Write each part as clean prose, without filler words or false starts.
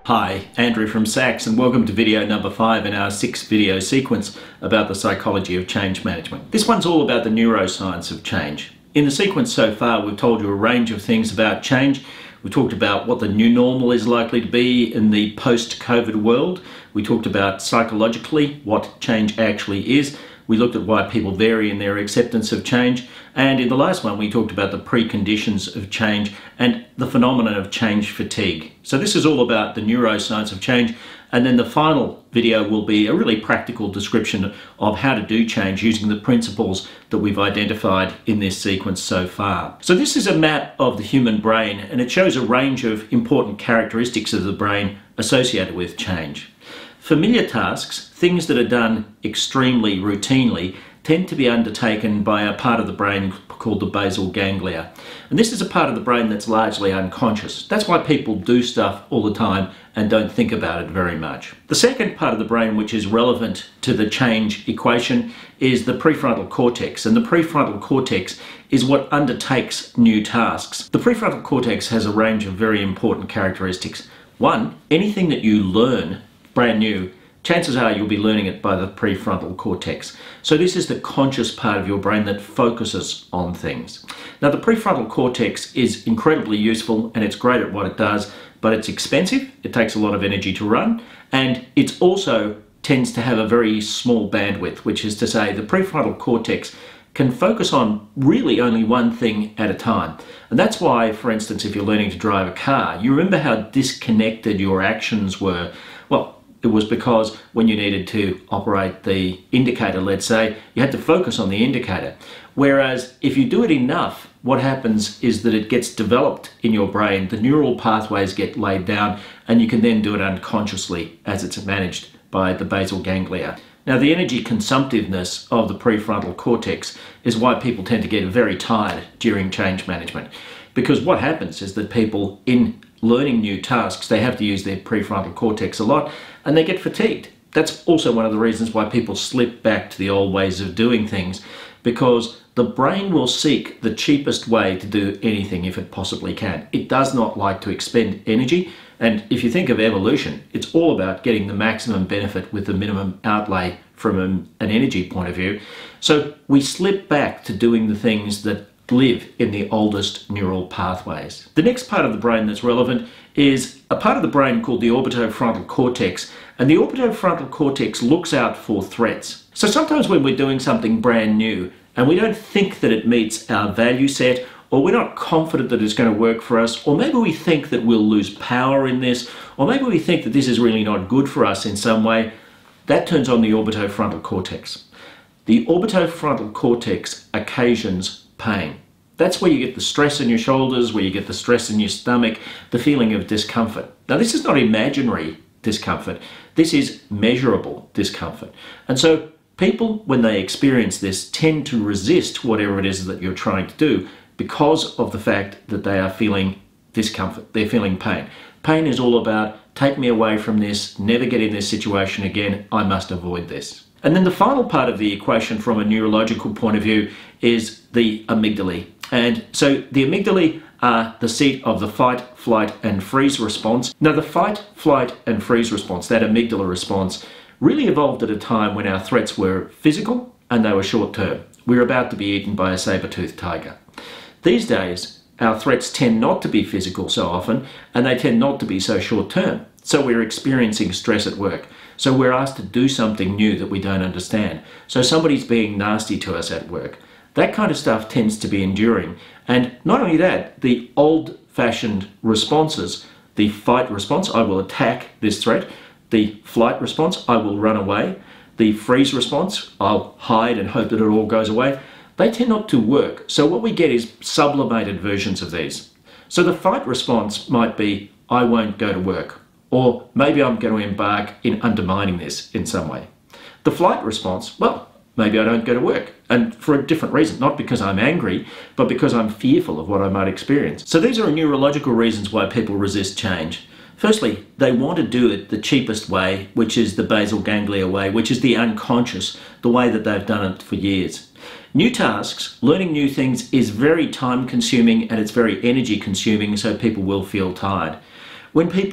Hi, Andrew from SACS, and welcome to video number 5 in our 6-video sequence about the psychology of change management. This one's all about the neuroscience of change. In the sequence so far, we've told you a range of things about change. We talked about what the new normal is likely to be in the post-COVID world. We talked about psychologically what change actually is. We looked at why people vary in their acceptance of change. And in the last one, we talked about the preconditions of change and the phenomenon of change fatigue. So this is all about the neuroscience of change. And then the final video will be a really practical description of how to do change using the principles that we've identified in this sequence so far. So this is a map of the human brain, and it shows a range of important characteristics of the brain associated with change. Familiar tasks, things that are done extremely routinely, tend to be undertaken by a part of the brain called the basal ganglia. And this is a part of the brain that's largely unconscious. That's why people do stuff all the time and don't think about it very much. The second part of the brain which is relevant to the change equation is the prefrontal cortex. And the prefrontal cortex is what undertakes new tasks. The prefrontal cortex has a range of very important characteristics. One, anything that you learn brand new, chances are you'll be learning it by the prefrontal cortex. So this is the conscious part of your brain that focuses on things. Now the prefrontal cortex is incredibly useful and it's great at what it does, but it's expensive, it takes a lot of energy to run, and it also tends to have a very small bandwidth, which is to say the prefrontal cortex can focus on really only one thing at a time. And that's why, for instance, if you're learning to drive a car, you remember how disconnected your actions were. Well, it was because when you needed to operate the indicator, let's say, you had to focus on the indicator. Whereas if you do it enough, what happens is that it gets developed in your brain, the neural pathways get laid down, and you can then do it unconsciously as it's managed by the basal ganglia. Now, the energy consumptiveness of the prefrontal cortex is why people tend to get very tired during change management. Because what happens is that people, in learning new tasks, they have to use their prefrontal cortex a lot and they get fatigued. That's also one of the reasons why people slip back to the old ways of doing things, because the brain will seek the cheapest way to do anything if it possibly can. It does not like to expend energy, and if you think of evolution, it's all about getting the maximum benefit with the minimum outlay from an energy point of view. So we slip back to doing the things that live in the oldest neural pathways. The next part of the brain that's relevant is a part of the brain called the orbitofrontal cortex, and the orbitofrontal cortex looks out for threats. So sometimes when we're doing something brand new and we don't think that it meets our value set, or we're not confident that it's going to work for us, or maybe we think that we'll lose power in this, or maybe we think that this is really not good for us in some way, that turns on the orbitofrontal cortex. The orbitofrontal cortex occasions pain. That's where you get the stress in your shoulders, where you get the stress in your stomach, the feeling of discomfort. Now, this is not imaginary discomfort. This is measurable discomfort. And so people, when they experience this, tend to resist whatever it is that you're trying to do because of the fact that they are feeling discomfort. They're feeling pain. Pain is all about, take me away from this, never get in this situation again, I must avoid this. And then the final part of the equation from a neurological point of view is the amygdala. And so the amygdala are the seat of the fight, flight, and freeze response. Now the fight, flight, and freeze response, that amygdala response, really evolved at a time when our threats were physical and they were short-term. We were about to be eaten by a saber-toothed tiger. These days, our threats tend not to be physical so often, and they tend not to be so short-term. So we're experiencing stress at work. So we're asked to do something new that we don't understand. So somebody's being nasty to us at work. That kind of stuff tends to be enduring. And not only that, the old-fashioned responses, the fight response, I will attack this threat. The flight response, I will run away. The freeze response, I'll hide and hope that it all goes away. They tend not to work. So what we get is sublimated versions of these. So the fight response might be, I won't go to work. Or maybe I'm going to embark in undermining this in some way. The flight response, well, maybe I don't go to work, and for a different reason, not because I'm angry, but because I'm fearful of what I might experience. So these are neurological reasons why people resist change. Firstly, they want to do it the cheapest way, which is the basal ganglia way, which is the unconscious, the way that they've done it for years. New tasks, learning new things, is very time consuming and it's very energy consuming, so people will feel tired. When people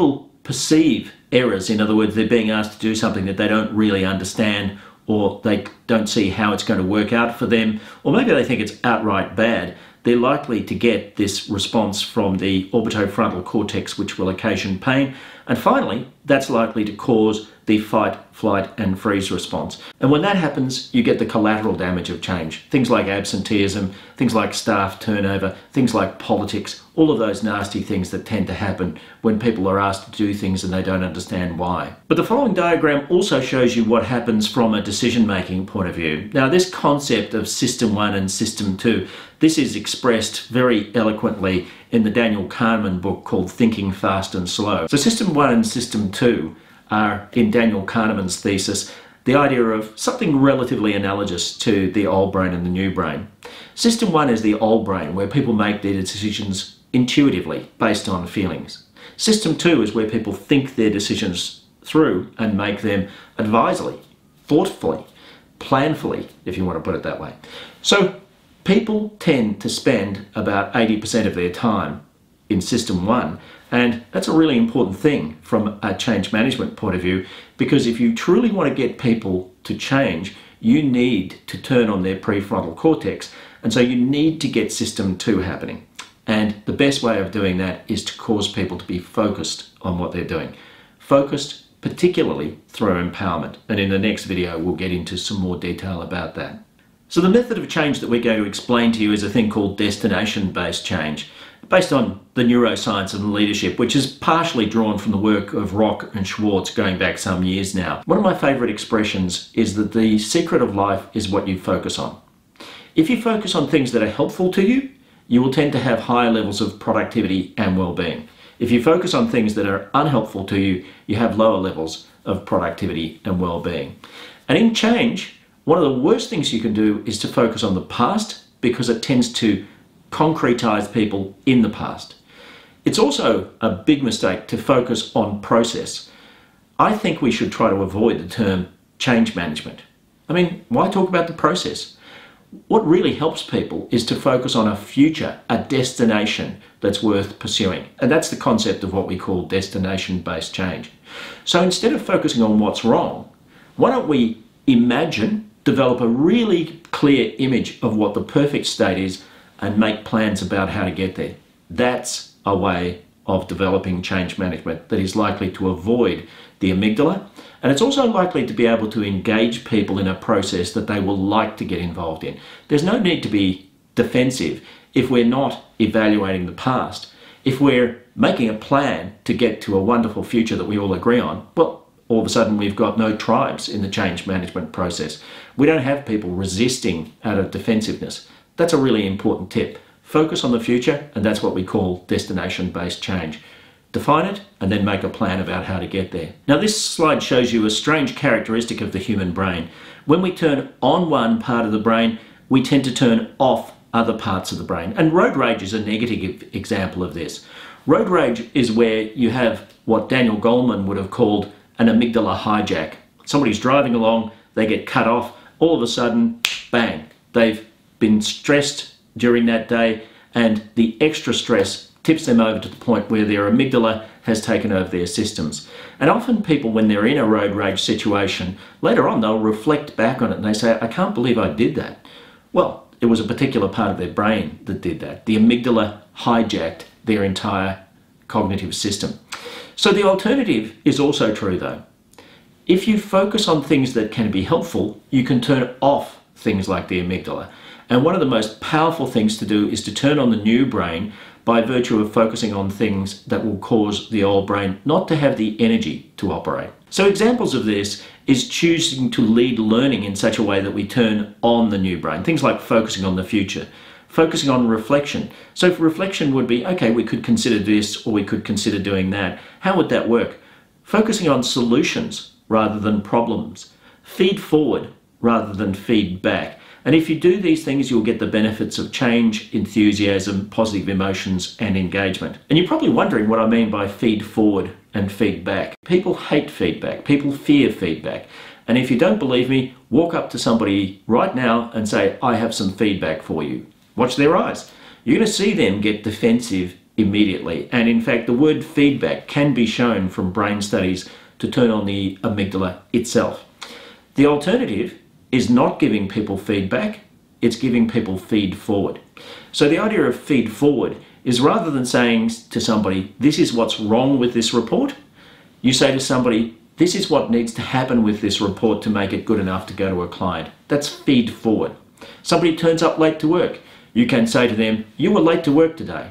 perceive errors. In other words, they're being asked to do something that they don't really understand, or they don't see how it's going to work out for them, or maybe they think it's outright bad, they're likely to get this response from the orbitofrontal cortex, which will occasion pain. And finally, that's likely to cause the fight, flight, and freeze response. And when that happens, you get the collateral damage of change. Things like absenteeism, things like staff turnover, things like politics, all of those nasty things that tend to happen when people are asked to do things and they don't understand why. But the following diagram also shows you what happens from a decision-making point of view. Now, this concept of System 1 and System 2, this is expressed very eloquently in the Daniel Kahneman book called Thinking Fast and Slow. So System 1 and System 2 are, in Daniel Kahneman's thesis, the idea of something relatively analogous to the old brain and the new brain. System 1 is the old brain, where people make their decisions intuitively based on feelings. System 2 is where people think their decisions through and make them advisedly, thoughtfully, planfully, if you want to put it that way. So people tend to spend about 80% of their time in System 1, and that's a really important thing from a change management point of view, because if you truly want to get people to change, you need to turn on their prefrontal cortex, and so you need to get System 2 happening. And the best way of doing that is to cause people to be focused on what they're doing. Focused particularly through empowerment, and in the next video we'll get into some more detail about that. So the method of change that we're going to explain to you is a thing called destination-based change, based on the neuroscience and leadership, which is partially drawn from the work of Rock and Schwartz going back some years now. One of my favourite expressions is that the secret of life is what you focus on. If you focus on things that are helpful to you, you will tend to have higher levels of productivity and well-being. If you focus on things that are unhelpful to you, you have lower levels of productivity and well-being. And in change, one of the worst things you can do is to focus on the past, because it tends to concretize people in the past. It's also a big mistake to focus on process. I think we should try to avoid the term change management. I mean, why talk about the process? What really helps people is to focus on a future, a destination that's worth pursuing. And that's the concept of what we call destination-based change. So instead of focusing on what's wrong, why don't we imagine, develop a really clear image of what the perfect state is, and make plans about how to get there. That's a way of developing change management that is likely to avoid the amygdala, and it's also likely to be able to engage people in a process that they will like to get involved in. There's no need to be defensive if we're not evaluating the past. If we're making a plan to get to a wonderful future that we all agree on, well, all of a sudden we've got no tribes in the change management process. We don't have people resisting out of defensiveness. That's a really important tip. Focus on the future, and that's what we call destination-based change. Define it, and then make a plan about how to get there. Now, this slide shows you a strange characteristic of the human brain. When we turn on one part of the brain, we tend to turn off other parts of the brain. And road rage is a negative example of this. Road rage is where you have what Daniel Goleman would have called an amygdala hijack. Somebody's driving along, they get cut off, all of a sudden, bang, they've been stressed during that day, and the extra stress tips them over to the point where their amygdala has taken over their systems. And often people, when they're in a road rage situation, later on they'll reflect back on it and they say, I can't believe I did that. Well, it was a particular part of their brain that did that. The amygdala hijacked their entire cognitive system. So the alternative is also true though. If you focus on things that can be helpful, you can turn off things like the amygdala. And one of the most powerful things to do is to turn on the new brain by virtue of focusing on things that will cause the old brain not to have the energy to operate. So examples of this is choosing to lead learning in such a way that we turn on the new brain. Things like focusing on the future, focusing on reflection. So if reflection would be, okay, we could consider this or we could consider doing that. How would that work? Focusing on solutions rather than problems. Feed forward rather than feed back. And if you do these things, you'll get the benefits of change, enthusiasm, positive emotions, and engagement. And you're probably wondering what I mean by feed forward and feed back. People hate feedback. People fear feedback. And if you don't believe me, walk up to somebody right now and say, I have some feedback for you. Watch their eyes. You're going to see them get defensive immediately. And in fact, the word feedback can be shown from brain studies to turn on the amygdala itself. The alternative is not giving people feedback, it's giving people feed forward. So the idea of feed forward is, rather than saying to somebody, this is what's wrong with this report, you say to somebody, this is what needs to happen with this report to make it good enough to go to a client. That's feed forward. Somebody turns up late to work. You can say to them, you were late to work today.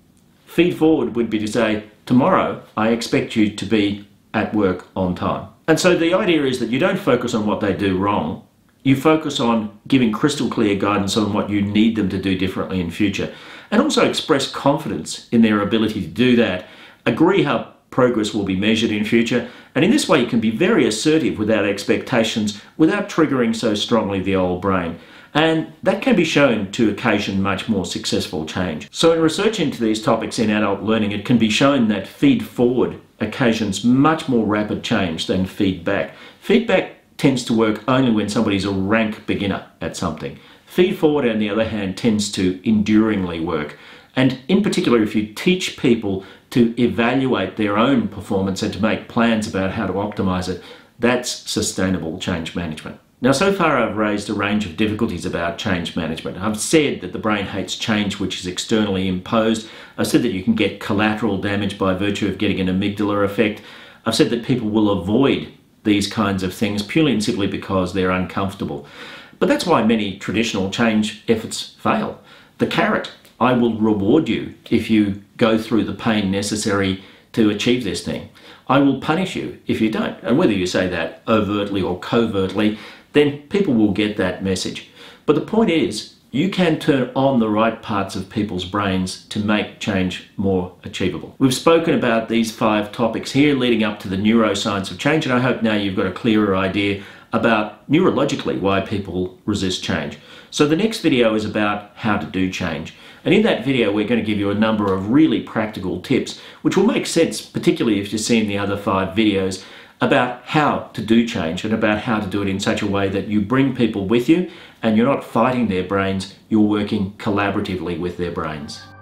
Feed forward would be to say, tomorrow I expect you to be at work on time. And so the idea is that you don't focus on what they do wrong. You focus on giving crystal clear guidance on what you need them to do differently in future. And also express confidence in their ability to do that. Agree how progress will be measured in future. And in this way, you can be very assertive without expectations, without triggering so strongly the old brain. And that can be shown to occasion much more successful change. So in research into these topics in adult learning, it can be shown that feed forward occasions much more rapid change than feedback. Feedback tends to work only when somebody's a rank beginner at something. Feed forward, on the other hand, tends to enduringly work. And in particular, if you teach people to evaluate their own performance and to make plans about how to optimize it, that's sustainable change management. Now, so far I've raised a range of difficulties about change management. I've said that the brain hates change which is externally imposed. I've said that you can get collateral damage by virtue of getting an amygdala effect. I've said that people will avoid these kinds of things purely and simply because they're uncomfortable. But that's why many traditional change efforts fail. The carrot, I will reward you if you go through the pain necessary to achieve this thing. I will punish you if you don't. And whether you say that overtly or covertly, then people will get that message. But the point is, you can turn on the right parts of people's brains to make change more achievable. We've spoken about these 5 topics here leading up to the neuroscience of change, and I hope now you've got a clearer idea about neurologically why people resist change. So the next video is about how to do change. And in that video, we're going to give you a number of really practical tips, which will make sense, particularly if you've seen the other 5 videos, about how to do change and about how to do it in such a way that you bring people with you and you're not fighting their brains, you're working collaboratively with their brains.